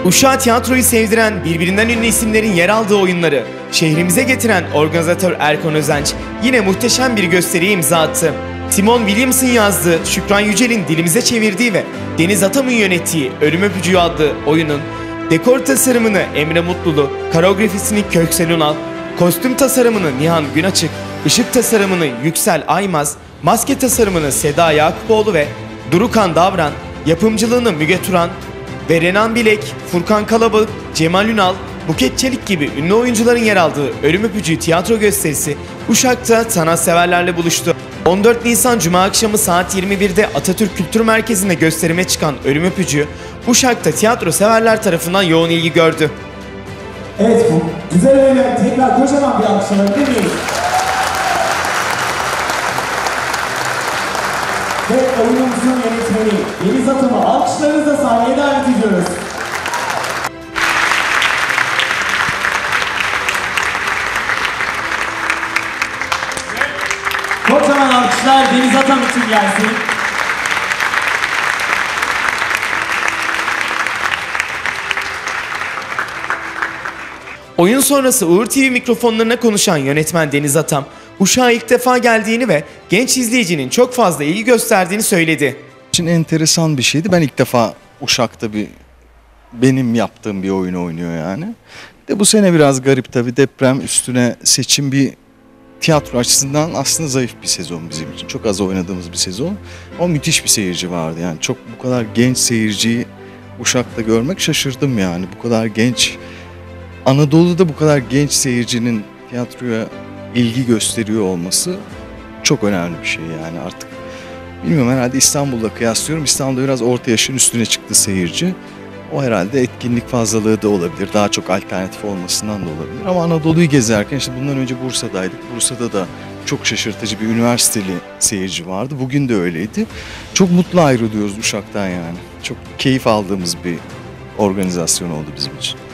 Uşak'a tiyatroyu sevdiren, birbirinden ünlü isimlerin yer aldığı oyunları şehrimize getiren organizatör Erkan Özenç yine muhteşem bir gösteriye imza attı. Timon Williams'ın yazdığı, Şükran Yücel'in dilimize çevirdiği ve Deniz Atam'ın yönettiği Ölüm Öpücüğü adlı oyunun dekor tasarımını Emre Mutlulu, koreografisini Köksal Ünal, kostüm tasarımını Nihan Günaçık, ışık tasarımını Yüksel Aymaz, maske tasarımını Seda Yakupoğlu ve Durukan Davran, yapımcılığını Müge Turan ve Renan Bilek, Furkan Kalabalık, Cemal Ünal, Buket Çelik gibi ünlü oyuncuların yer aldığı Ölüm Öpücüğü tiyatro gösterisi Uşak'ta sanatseverlerle buluştu. 14 Nisan Cuma akşamı saat 21'de Atatürk Kültür Merkezi'nde gösterime çıkan Ölüm Öpücüğü, Uşak'ta tiyatro severler tarafından yoğun ilgi gördü. Evet, bu güzel öyle tekrar kocaman bir alkış alabilir miyiz? Ve oyunumuzun yönetmeni Deniz Atam'ı alkışlarınızla sahneye davet ediyoruz. Kocaman alkışlar Deniz Atam için gelsin. Oyun sonrası Uğur TV mikrofonlarına konuşan yönetmen Deniz Atam, Uşak'a ilk defa geldiğini ve genç izleyicinin çok fazla ilgi gösterdiğini söyledi. İçin enteresan bir şeydi. Ben ilk defa Uşak'ta benim yaptığım bir oyunu oynuyor yani. De bu sene biraz garip tabii, deprem üstüne seçim, bir tiyatro açısından aslında zayıf bir sezon bizim için. Çok az oynadığımız bir sezon. Ama müthiş bir seyirci vardı yani. Çok bu kadar genç seyirciyi Uşak'ta görmek şaşırdım yani. Bu kadar genç, Anadolu'da bu kadar genç seyircinin tiyatroya ilgi gösteriyor olması çok önemli bir şey yani artık. Bilmiyorum, herhalde İstanbul'la kıyaslıyorum. İstanbul'da biraz orta yaşın üstüne çıktı seyirci. O herhalde etkinlik fazlalığı da olabilir. Daha çok alternatif olmasından da olabilir. Ama Anadolu'yu gezerken, işte bundan önce Bursa'daydık. Bursa'da da çok şaşırtıcı bir üniversiteli seyirci vardı. Bugün de öyleydi. Çok mutlu ayrılıyoruz Uşak'tan yani. Çok keyif aldığımız bir organizasyon oldu bizim için.